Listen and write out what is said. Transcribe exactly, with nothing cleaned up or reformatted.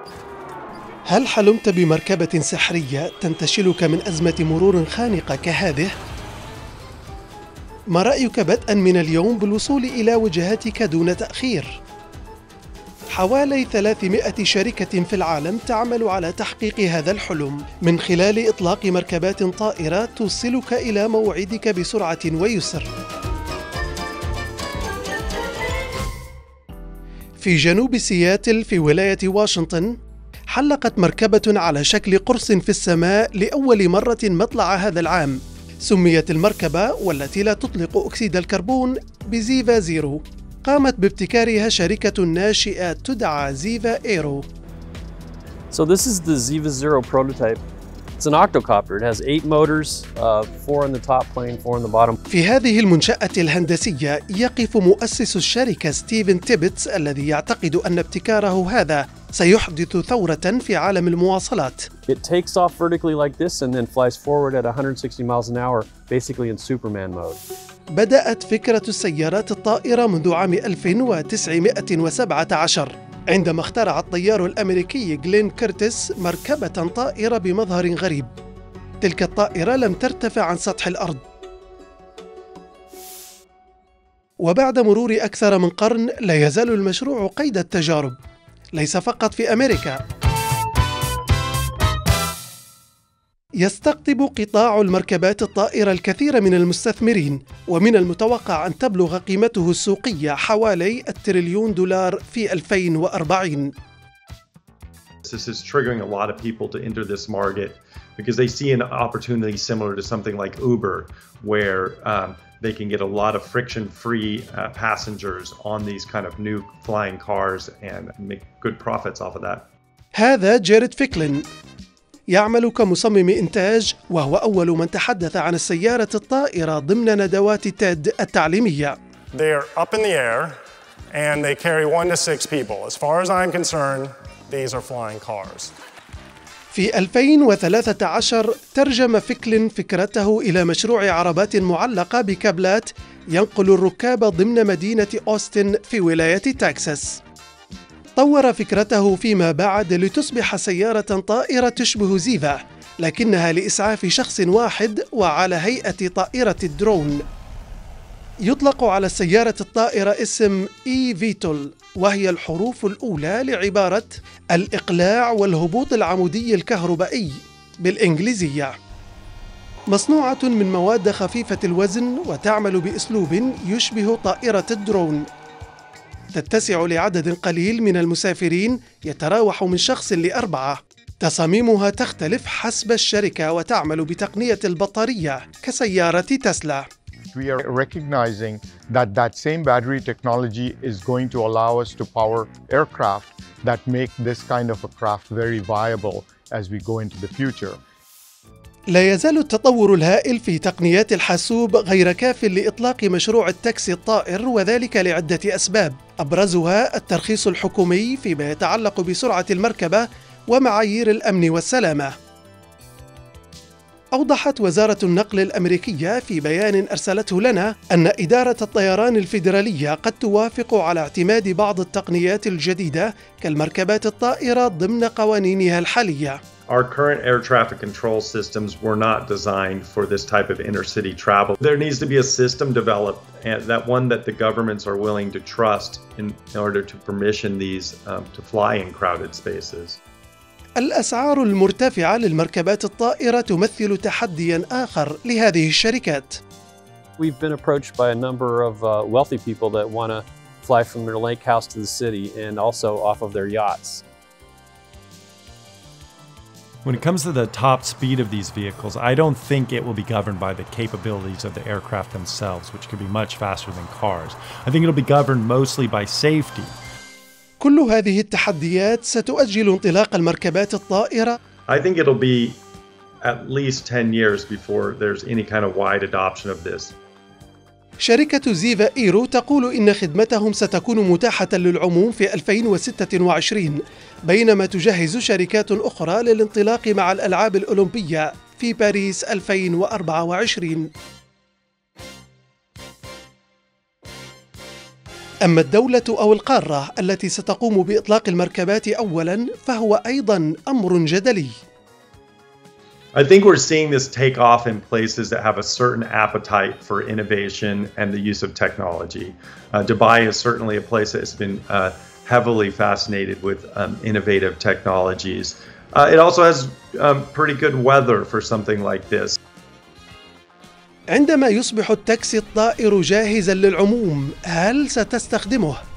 هل حلمت بمركبة سحرية تنتشلك من أزمة مرور خانقة كهذه؟ ما رأيك بدءاً من اليوم بالوصول إلى وجهاتك دون تأخير؟ حوالي ثلاثمائة شركة في العالم تعمل على تحقيق هذا الحلم من خلال إطلاق مركبات طائرة توصلك إلى موعدك بسرعة ويسر. في جنوب سياتل في ولاية واشنطن، حلقت مركبة على شكل قرص في السماء لأول مرة مطلع هذا العام. سميت المركبة والتي لا تطلق أكسيد الكربون بزيفا زيرو. قامت بابتكارها شركة ناشئة تدعى زيفا إيرو. So this is the Ziva Zero prototype. It's an octocopter. It has eight motors, uh, four on the top plane, four on the bottom. في هذه المنشأة الهندسية يقف مؤسس الشركة ستيفن تيبتس الذي يعتقد أن ابتكاره هذا سيحدث ثورة في عالم المواصلات. It takes off vertically like this and then flies forward at one hundred sixty miles an hour, basically in Superman mode. بدأت فكرة السيارات الطائرة منذ عام ألف وتسعمائة وسبعة عشر عندما اخترع الطيار الأمريكي غلين كيرتس مركبة طائرة بمظهر غريب. تلك الطائرة لم ترتفع عن سطح الأرض. وبعد مرور أكثر من قرن لا يزال المشروع قيد التجارب، ليس فقط في أمريكا. يستقطب قطاع المركبات الطائرة الكثير من المستثمرين، ومن المتوقع أن تبلغ قيمته السوقية حوالي التريليون دولار في ألفين وأربعين. This is triggering a lot of people to enter this market because they see an opportunity similar to something like Uber, where um, they can get a lot of friction-free uh, passengers on these kind of new flying cars and make good profits off of that. هذا جيرد فيكلين، يعمل كمصمم إنتاج، وهو أول من تحدث عن السيارة الطائرة ضمن ندوات تيد التعليمية. They are up in the air and they carry one to six people. As far as I'm concerned, these are flying cars. في ألفين وثلاثة عشر ترجم فيكلين فكرته إلى مشروع عربات معلقة بكابلات ينقل الركاب ضمن مدينة أوستن في ولاية تكساس. طور فكرته فيما بعد لتصبح سيارة طائرة تشبه زيفا، لكنها لإسعاف شخص واحد وعلى هيئة طائرة الدرون. يطلق على السيارة الطائرة اسم إي فيتول، وهي الحروف الأولى لعبارة الإقلاع والهبوط العمودي الكهربائي بالإنجليزية. مصنوعة من مواد خفيفة الوزن وتعمل بأسلوب يشبه طائرة الدرون. تتسع لعدد قليل من المسافرين يتراوح من شخص لأربعة. تصاميمها تختلف حسب الشركة وتعمل بتقنية البطارية كسيارة تسلا. We are recognizing that that same battery technology is going to allow us to power aircraft that make this kind of a craft very viable as we go into the future. لا يزال التطور الهائل في تقنيات الحاسوب غير كاف لإطلاق مشروع التاكسي الطائر، وذلك لعدة أسباب، أبرزها الترخيص الحكومي فيما يتعلق بسرعة المركبة ومعايير الأمن والسلامة. أوضحت وزارة النقل الأمريكية في بيان أرسلته لنا أن إدارة الطيران الفيدرالية قد توافق على اعتماد بعض التقنيات الجديدة كالمركبات الطائرة ضمن قوانينها الحالية. Our current air traffic control systems were not designed for this type of intercity travel. There needs to be a system developed, and that one that the governments are willing to trust in, in order to permission these um, to fly in crowded spaces. الأسعار المرتفعة للمركبات الطائرة تمثل تحدياً آخر لهذه الشركات. We've been approached by a number of uh, wealthy people that want to fly from their lake house to the city and also off of their yachts. When it comes to the top speed of these vehicles, I don't think it will be governed by the capabilities of the aircraft themselves, which could be much faster than cars. I think it'll be governed mostly by safety. كل هذه التحديات ستؤجل انطلاق المركبات الطائرة. I think it'll be at least ten years before there's any kind of wide adoption of this. شركة زيفا إيرو تقول إن خدمتهم ستكون متاحة للعموم في ألفين وستة وعشرين، بينما تجهز شركات أخرى للانطلاق مع الألعاب الأولمبية في باريس ألفين وأربعة وعشرين. أما الدولة أو القارة التي ستقوم بإطلاق المركبات أولاً فهو أيضاً أمر جدلي. I think we're seeing this take off in places that have a certain appetite for innovation and the use of technology. Uh, Dubai is certainly a place that has been uh, heavily fascinated with um, innovative technologies. Uh, it also has um, pretty good weather for something like this. عندما يصبح التاكسي الطائر جاهزاً للعموم، هل ستستخدمه؟